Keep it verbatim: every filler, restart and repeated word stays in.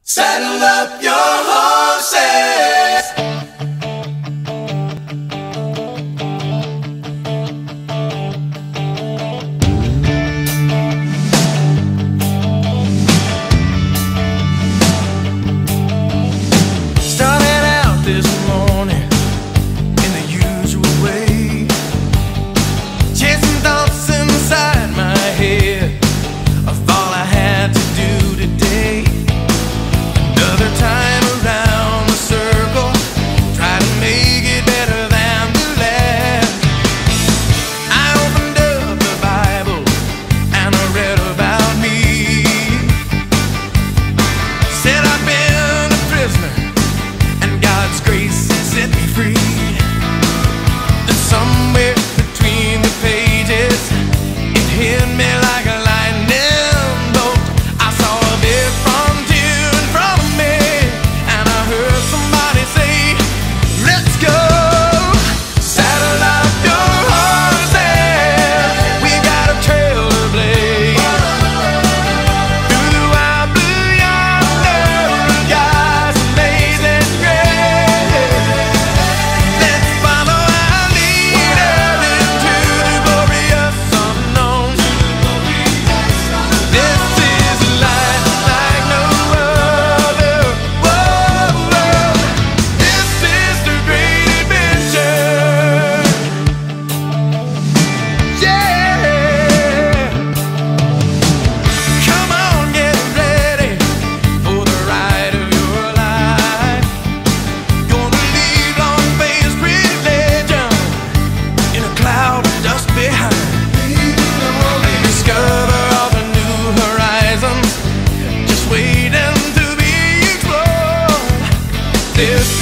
Saddle up your horses. Started out this morning in the usual way, chasing thoughts inside my head of all I had to do today. Another time around the circle, try to make it better than the last. I opened up the Bible and I read about me. Said I've been a prisoner and God's grace has set me free. And somewhere between the pages, it hit me like a lightning bolt. I saw a big frontier in front of me, and I heard somebody say, let's go. Saddle up your horses, we got a trail to blaze. Through the wild blue yonder, God's amazing grace. Let's follow our leader into the glorious unknown. This is a life like no other. Whoa, whoa. This is the great adventure. Yeah. Come on, get ready for the ride of your life. Gonna leave long-faced religion in a cloud of dust behind. They discover all the new horizons just waiting to be explored. This